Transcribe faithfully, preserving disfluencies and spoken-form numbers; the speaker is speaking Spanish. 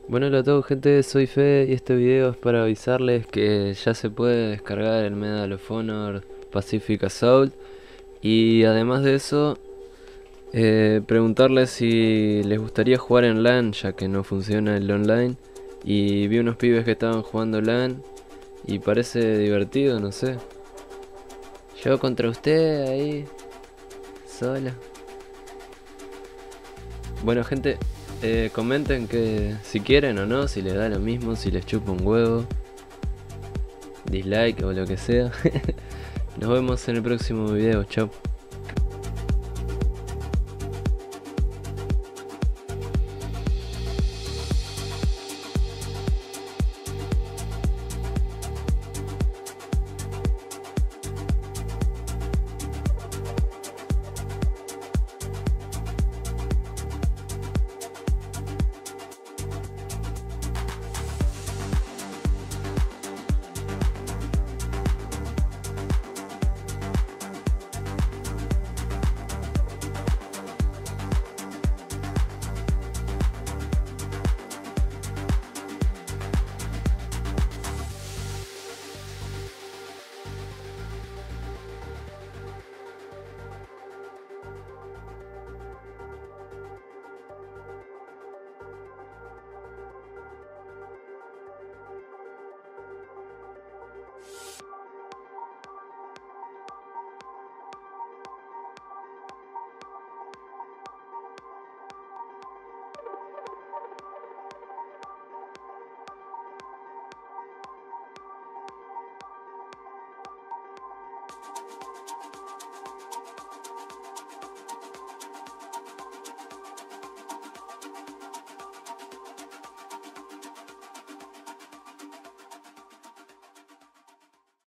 Bueno, hola a todos gente, soy Fe y este video es para avisarles que ya se puede descargar el Medal of Honor Pacific Assault. Y además de eso, eh, preguntarles si les gustaría jugar en LAN, ya que no funciona el online. Y vi unos pibes que estaban jugando LAN y parece divertido, no sé. Yo contra usted ahí, sola. Bueno gente, eh, comenten que si quieren o no, si les da lo mismo, si les chupa un huevo, dislike o lo que sea. Nos vemos en el próximo video, chao.